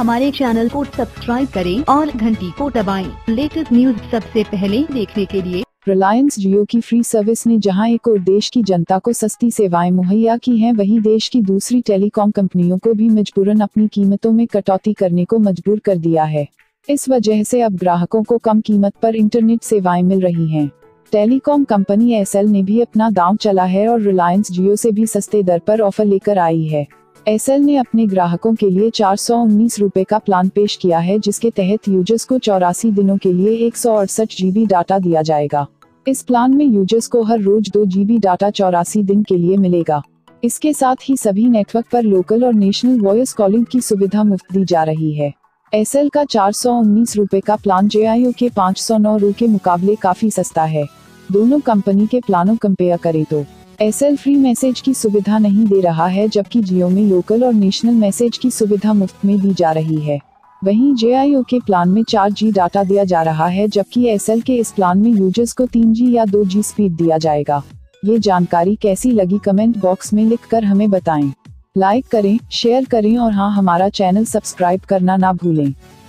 हमारे चैनल को सब्सक्राइब करें और घंटी को दबाएं। लेटेस्ट न्यूज सबसे पहले देखने के लिए। रिलायंस जियो की फ्री सर्विस ने जहां एक और देश की जनता को सस्ती सेवाएं मुहैया की हैं, वहीं देश की दूसरी टेलीकॉम कंपनियों को भी मजबूरन अपनी कीमतों में कटौती करने को मजबूर कर दिया है। इस वजह से अब ग्राहकों को कम कीमत पर इंटरनेट सेवाएं मिल रही हैं। टेलीकॉम कंपनी एयरसेल ने भी अपना दांव चला है और रिलायंस जियो से भी सस्ते दर पर ऑफर लेकर आई है। एयरसेल ने अपने ग्राहकों के लिए 419 रुपए का प्लान पेश किया है, जिसके तहत यूजर्स को 84 दिनों के लिए 168 GB डाटा दिया जाएगा। इस प्लान में यूजर्स को हर रोज 2 GB डाटा 84 दिन के लिए मिलेगा। इसके साथ ही सभी नेटवर्क पर लोकल और नेशनल वॉइस कॉलिंग की सुविधा मुफ्त दी जा रही है। एयरसेल का 419 रुपए का प्लान जियो के 509 रुपए के मुकाबले काफी सस्ता है। दोनों कंपनी के प्लानों कंपेयर करें तो एयरसेल फ्री मैसेज की सुविधा नहीं दे रहा है, जबकि जियो में लोकल और नेशनल मैसेज की सुविधा मुफ्त में दी जा रही है। वहीं जियो के प्लान में 4G डाटा दिया जा रहा है, जबकि एयरसेल के इस प्लान में यूजर्स को 3G या 2G स्पीड दिया जाएगा। ये जानकारी कैसी लगी कमेंट बॉक्स में लिखकर हमें बताएं। लाइक करें, शेयर करें और हाँ, हमारा चैनल सब्सक्राइब करना ना भूलें।